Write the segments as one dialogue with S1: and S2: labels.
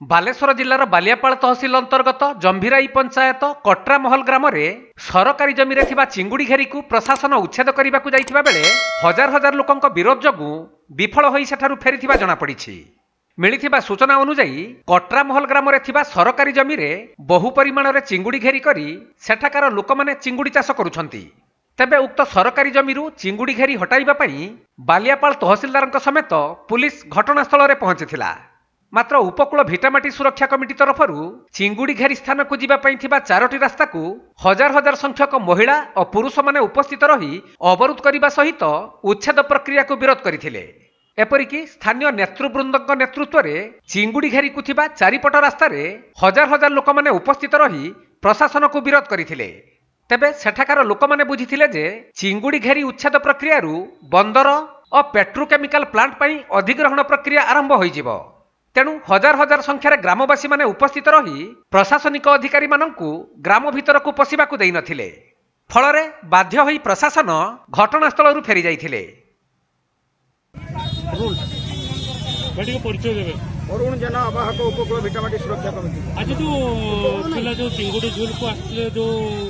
S1: बालेश्वर जिल्लार बालियापाल तहसिल अंतर्गत जंभीराई पंचायत कट्रामहल ग्राम में सरकारी जमी रे थिबा चिंगुड़ी घेरी को प्रशासन उच्छेद करने को जाइथिबा बेले हजार हजार लोकंक विरोध जोगु विफल होई सेठारु फेरिथिबा जणा पड़िछि। मिलिथिबा सूचना अनुसार कट्रामहल ग्राम रे थिबा सरकारी जमी रे बहु परिमाण रे चिंगुड़ी घेरी करी सेठाकार लोक माने चिंगुड़ी चाष करुछंती। तेबे उक्त सरकारी जमीरु चिंगुड़ी घेरी हटाइबा पई बालियापाल तहसिलदारक समेत पुलिस घटनास्थल रे पहुंचीथिला। मात्र उपकूल भिटामाटी सुरक्षा कमिटी तरफरु चिंगुड़ी घेरी स्थान को जीवा पई थिबा 4टी रास्ता को हजार हजार संख्यक महिला और पुरुष माने उपस्थित रही अवरोध करने सहित उच्छेद प्रक्रिया को विरोध करथिले। एपरिकी स्थानीय नेतृवृंदक नेतृत्व में चिंगुड़ी घेरी को थिबा चारिपट रास्ता रे हजार हजार लोक माने उपस्थित रही प्रशासन को विरोध करथिले। तेबे सेठाकार लोक माने बुझिथिले जे चिंगुड़ी घेरी उच्छेद प्रक्रिया बंदर और पेट्रोकेमिकल प्लांट पई अधिग्रहण प्रक्रिया आरंभ होइजिवो। तेणु हजार हजार संख्यार ग्रामवासी माने उपस्थित रही प्रशासनिक अधिकारी मानंकु ग्राम भीतर को पशिबा को देई नथिले। फलरे बाध्य होई प्रशासन घटनास्थल रु फेरी जाइथिले।
S2: अरुण जन आवाहक उपकूल भिटामाटी सुरक्षा कमिटी
S3: आज जो चिंगुड़ी झील को आसले जो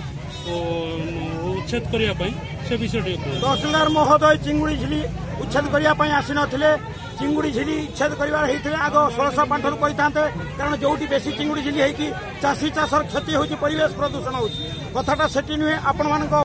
S3: उच्छेद करने से विषय
S2: तहसिलदार महोदय चिंगुड़ी झील उच्छेद करने आसी नथिले। चिंगुड़ी झील उच्छेद कर आग 1600 पांठर कही था कारण जो बेसी चिंगुड़ी झील होगी चाषी चाषर क्षति होगी परिवेश प्रदूषण हो कथाटा से नुहे आपण मान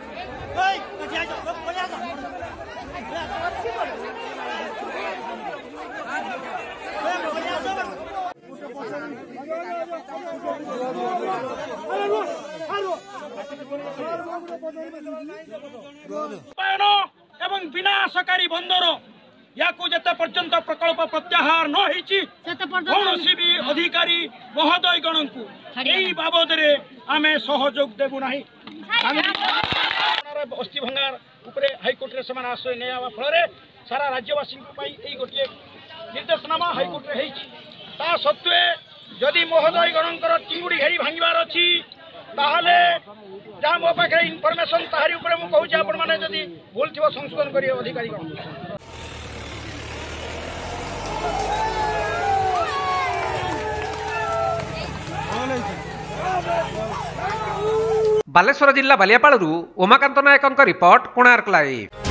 S4: एवं विनाशकारी बंदर या जते पर्यंत प्रकल्प प्रत्याहार न होईछि कौनसी भी अधिकारी महोदय गण को यही बाबद रे आमे सहयोग देबु नाही। बस्ती भंगार उपरे हाईकोर्ट रे समान आश्रय नै आवा फलरे सारा राज्यवासी पई एई गोटे निर्देशनामा हाईकोर्ट रे हेछि। ता सत्वे जदि महोदय गणंकर चिंगुड़ी घेरी भांगिबार अछि ताहले जहाँ मो पाखे इनफर्मेशन ताहारी उपरे मु कहूछि आपण माने जदि भूल थिबो संशोधन करिए अधिकारी गण।
S1: बालेश्वर जिला बालियापालरू उमाकांत नायकंक रिपोर्ट कोणार्क लाइव।